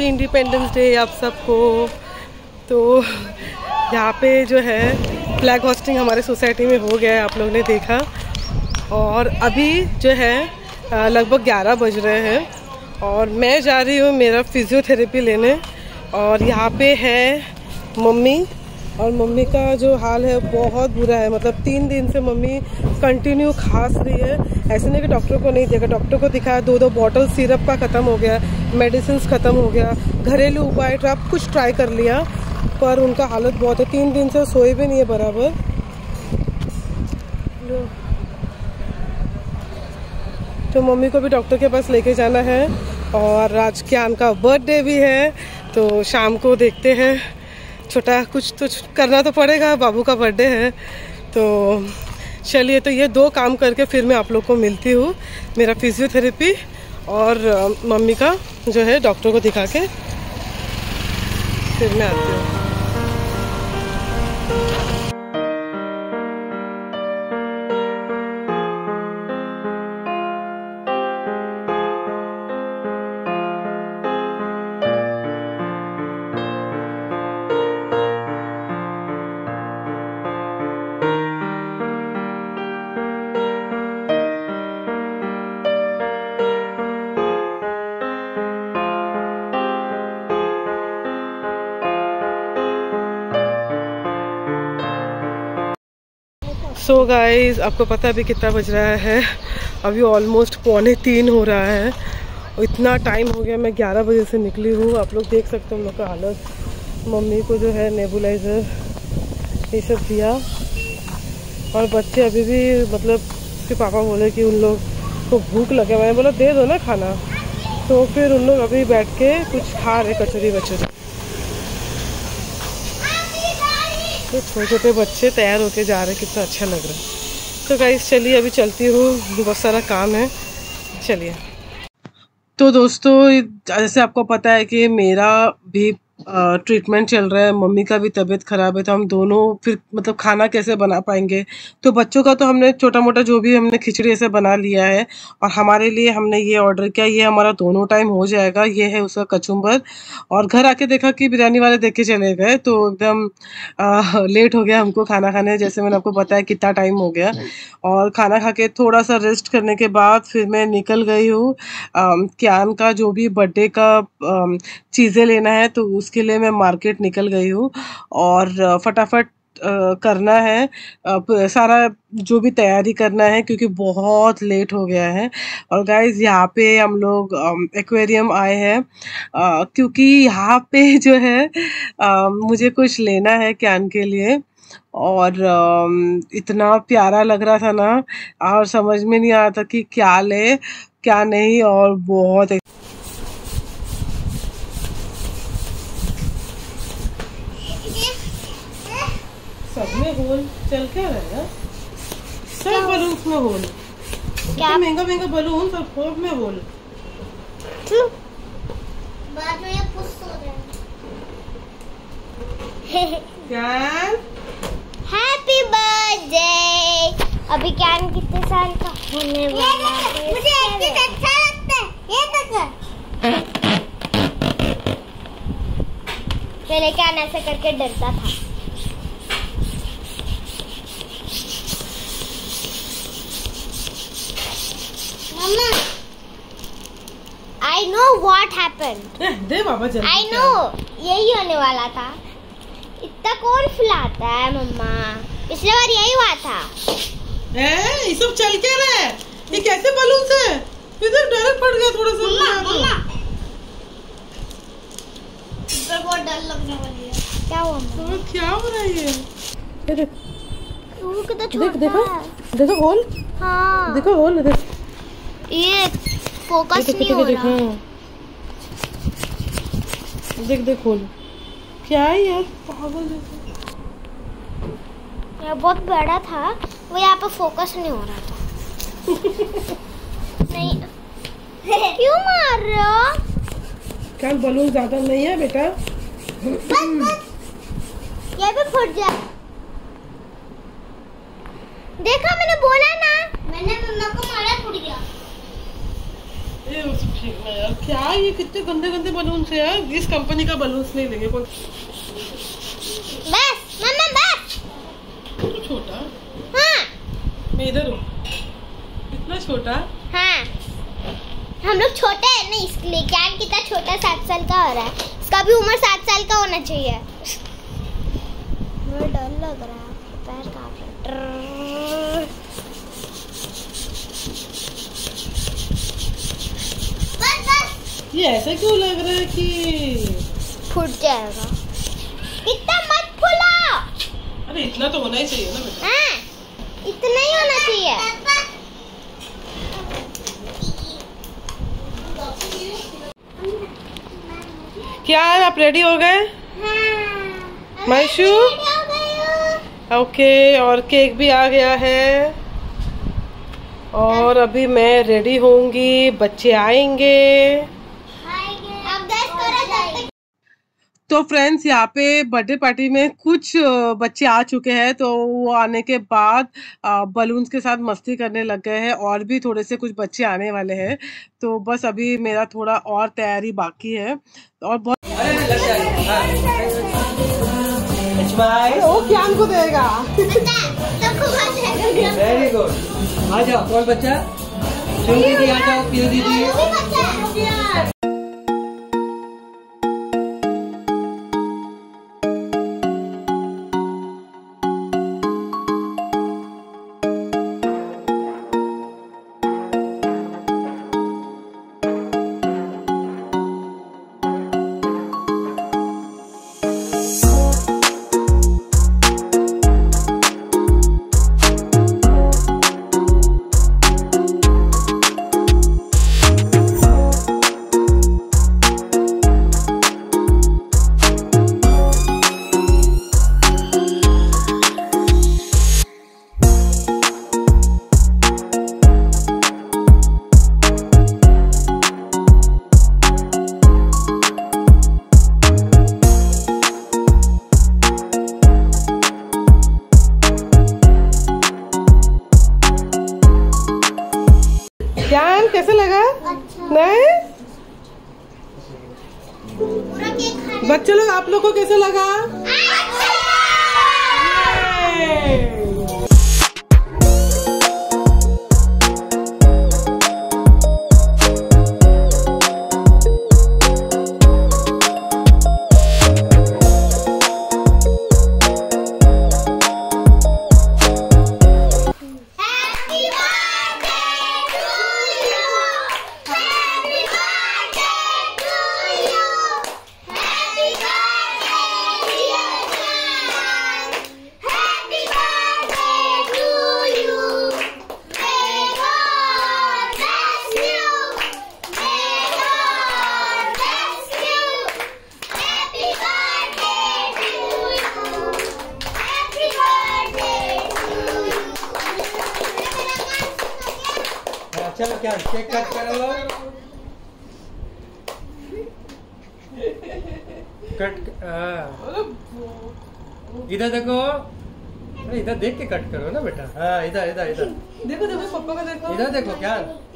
Independence day आप सबको। तो यहाँ पे जो है फ्लैग होस्टिंग हमारे सोसाइटी में हो गया है, आप लोगों ने देखा। और अभी जो है लगभग 11 बज रहे हैं और मैं जा रही हूँ मेरा फिजियोथेरेपी लेने। और यहाँ पे है मम्मी, और मम्मी का जो हाल है बहुत बुरा है। मतलब 3 दिन से मम्मी कंटिन्यू खांस रही है। ऐसे नहीं कि डॉक्टर को नहीं देखा, डॉक्टर को दिखाया, 2 बॉटल सिरप का ख़त्म हो गया, मेडिसिन ख़त्म हो गया, घरेलू उपाय सब कुछ ट्राई कर लिया, पर उनका हालत बहुत है। 3 दिन से सोए भी नहीं है बराबर। तो मम्मी को भी डॉक्टर के पास लेके जाना है। और आज कियान का बर्थडे भी है, तो शाम को देखते हैं, छोटा कुछ तो करना तो पड़ेगा, बाबू का बर्थडे है। तो चलिए, तो ये 2 काम करके फिर मैं आप लोग को मिलती हूँ। मेरा फिजियोथेरेपी और मम्मी का जो है डॉक्टर को दिखा के फिर मैं आती हूँ। सो गाइस, आपको पता है अभी कितना बज रहा है? अभी ऑलमोस्ट 2:45 हो रहा है। और इतना टाइम हो गया, मैं 11 बजे से निकली हूँ। आप लोग देख सकते हो हम लोग का हालत। मम्मी को जो है नेबुलाइज़र ये सब दिया, और बच्चे अभी भी मतलब उसके पापा बोले कि उन लोग को भूख लगे। मैंने बोला दे दो ना खाना, तो फिर उन लोग अभी बैठ के कुछ खा रहे, कचौरी वचौरी। तो छोटे छोटे बच्चे तैयार होके जा रहे, कितना अच्छा लग रहा है। तो गाइस चलिए अभी चलती हूँ, बहुत सारा काम है, चलिए। तो दोस्तों, जैसे आपको पता है कि मेरा भी ट्रीटमेंट चल रहा है, मम्मी का भी तबीयत ख़राब है, तो हम दोनों फिर मतलब खाना कैसे बना पाएंगे। तो बच्चों का तो हमने छोटा मोटा जो भी हमने खिचड़ी ऐसे बना लिया है, और हमारे लिए हमने ये ऑर्डर किया, ये हमारा दोनों टाइम हो जाएगा। ये है उसका कचुम्बर। और घर आके देखा कि बिरयानी वाले देख के चले गए, तो एकदम लेट हो गया हमको खाना खाने। जैसे मैंने आपको बताया कितना टाइम हो गया। और खाना खा के थोड़ा सा रेस्ट करने के बाद फिर मैं निकल गई हूँ कियान का जो भी बर्थडे का चीज़ें लेना है, तो उसके लिए मैं मार्केट निकल गई हूँ। और फटाफट करना है सारा जो भी तैयारी करना है, क्योंकि बहुत लेट हो गया है। और गाइज यहाँ पे हम लोग एक्वेरियम आए हैं, क्योंकि यहाँ पे जो है मुझे कुछ लेना है कियान के लिए। और इतना प्यारा लग रहा था ना, और समझ में नहीं आ रहा था कि क्या ले क्या नहीं। और बहुत सब में होल चल क्या रहा है, सब बलून्स में होल, क्या महंगा महंगा बलून, सब फोब में होल। बाद में पुश हो रहा है। Kiyan happy birthday. अभी कियान कितने साल का होने वाला है? मुझे एक चीज अच्छा लगता है, ये देखो। पहले कियान ऐसे करके डरता था। मम्मा, I know what happened. दे बाबा जल्दी। I know, यही होने वाला था। इतना कौन फुलाता है मम्मा? पिछले बार यही हुआ था। ये सब चल के रहे, ये कैसे बलून से इधर डायरेक्ट फट गया थोड़ा सा। मम्मा, इधर बहुत डर लगने वाली है। क्या हुआ मम्मा? तो क्या हो रहा है ये देख, वो कितना छोटा देखो है। देखो होल, हाँ देखो होल, देख ये फोकस नहीं हो रहा। देख देख होल, क्या है यार पागल जैसा। ये बहुत बड़ा था, वो यहाँ पे फोकस नहीं हो रहा था। नहीं क्यों मार रहे हो? क्या बलून ज्यादा नहीं है बेटा? बस ये भी फट जाए। देखा, मैंने बोला ना, मैंने मम्मा को मारा, फट गया। यार क्या ये कितने गंदे गंदे बलून है यार। इस कंपनी का बलून नहीं लेंगे कोई। बस मम्मा बस। तो छोटा। हाँ मैं इधर हूँ। इतना छोटा। हाँ हम लोग छोटे हैं ना इसलिए। क्या कितना छोटा 7 साल का हो रहा है। इसका भी उम्र 7 साल का होना चाहिए। मुझे डर लग रहा है। पैर कांप रहा है। ये ऐसा क्यों लग रहा है कि फूट जाएगा। इतना मत फुलाओ। अरे इतना तो होना ही चाहिए ना बेटा। हाँ इतना ही होना चाहिए। क्या आप रेडी हो गए? हाँ मायशू ओके। और केक भी आ गया है और अभी मैं रेडी होंगी। बच्चे आएंगे। तो फ्रेंड्स यहाँ पे बर्थडे पार्टी में कुछ बच्चे आ चुके हैं। तो वो आने के बाद बलून्स के साथ मस्ती करने लग गए हैं। और भी थोड़े से कुछ बच्चे आने वाले हैं। तो बस अभी मेरा थोड़ा और तैयारी बाकी है। और बहुत वो क्या को देगा। Very good. आ जाओ कौन बच्चा? चुन दीदी आ जाओ। पीयू दीदी। ज्ञान कैसे लगा? अच्छा। नहीं पूरा केक खाने। बच्चे लोग आप लोग को कैसे लगा? चलो क्या केक कट करो लो। कट इधर देखो। अरे इधर देख के कट करो ना बेटा। हाँ इधर इधर इधर देखो देखो पापा का देखो। इधर देखो क्या।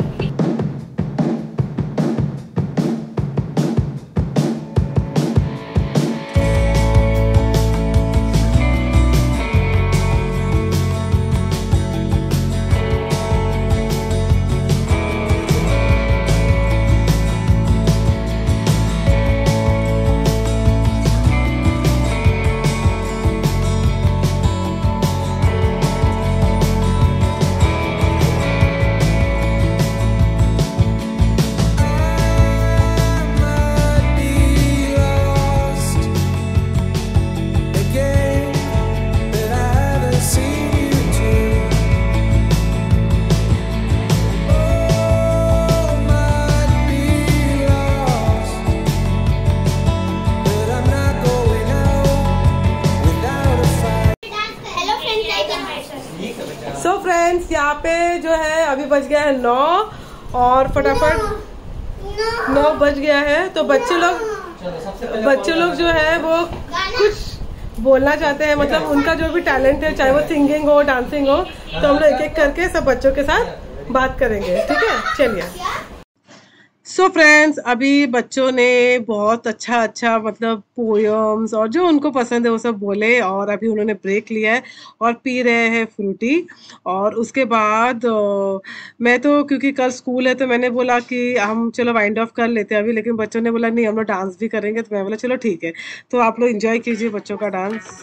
सो फ्रेंड्स यहाँ पे जो है अभी बज गया है 9 और फटाफट 9 बज गया है। तो बच्चे लोग जो है वो कुछ बोलना चाहते हैं। मतलब उनका जो भी टैलेंट है, चाहे वो सिंगिंग हो, डांसिंग हो, तो हम लोग एक एक करके सब बच्चों के साथ बात करेंगे। ठीक है चलिए। सो फ्रेंड्स, अभी बच्चों ने बहुत अच्छा मतलब पोयम्स और जो उनको पसंद है वो सब बोले, और अभी उन्होंने ब्रेक लिया है और पी रहे हैं फ्रूटी। और उसके बाद मैं तो क्योंकि कल स्कूल है तो मैंने बोला कि हम चलो वाइंड ऑफ कर लेते हैं अभी, लेकिन बच्चों ने बोला नहीं हम लोग डांस भी करेंगे, तो मैं बोला चलो ठीक है। तो आप लोग एंजॉय कीजिए बच्चों का dance.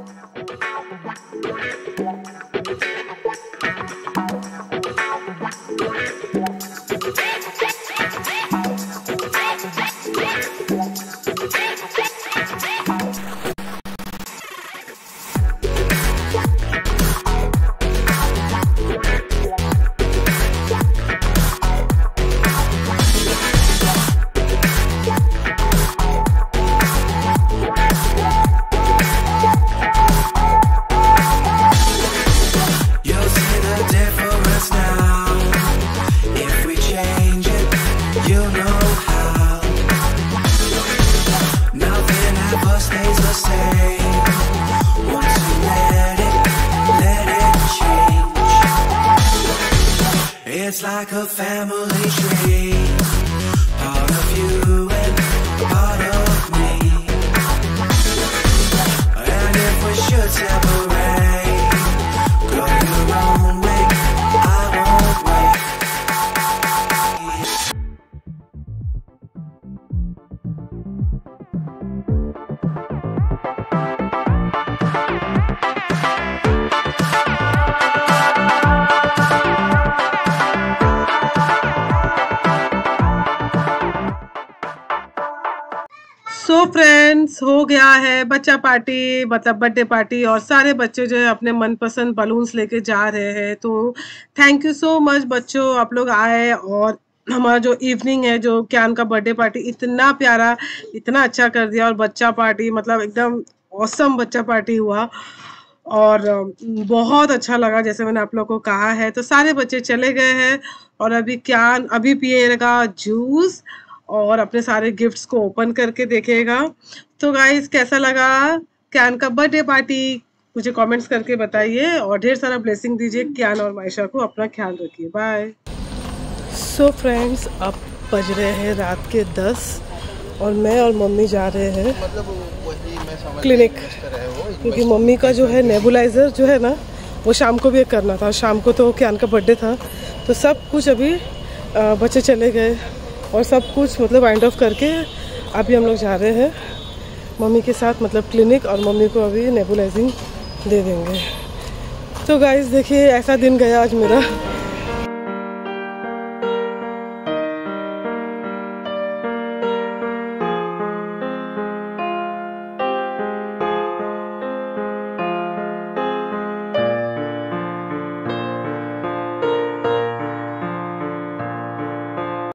It's like a family tree, part of you and part of me. And if we should separate, go your own way, I won't wait. So friends, हो गया है बच्चा पार्टी मतलब बर्थडे पार्टी, और सारे बच्चे जो है अपने मनपसंद बलून्स लेके जा रहे हैं। तो थैंक यू सो मच बच्चों, आप लोग आए और हमारा जो इवनिंग है, जो क्यान का बर्थडे पार्टी इतना प्यारा, इतना अच्छा कर दिया। और बच्चा पार्टी मतलब एकदम ऑसम बच्चा पार्टी हुआ और बहुत अच्छा लगा जैसे मैंने आप लोगों को कहा है। तो सारे बच्चे चले गए हैं और अभी क्यान अभी पिएगा जूस और अपने सारे गिफ्ट्स को ओपन करके देखेगा। तो गाइस, कैसा लगा क्यान का बर्थडे पार्टी मुझे कमेंट्स करके बताइए और ढेर सारा ब्लेसिंग दीजिए क्यान और मायशा को। अपना ख्याल रखिए, बाय। सो फ्रेंड्स, अब बज रहे हैं रात के 10 और मैं और मम्मी जा रहे हैं क्लिनिक, क्योंकि मम्मी का जो है नेबुलाइज़र जो है ना वो शाम को भी करना था। शाम को तो क्यान का बर्थडे था, तो सब कुछ अभी बच्चे चले गए और सब कुछ मतलब वाइंड ऑफ करके अभी हम लोग जा रहे हैं मम्मी के साथ मतलब क्लिनिक, और मम्मी को अभी नेबुलाइजिंग दे देंगे। तो गाइस देखिए, ऐसा दिन गया आज मेरा।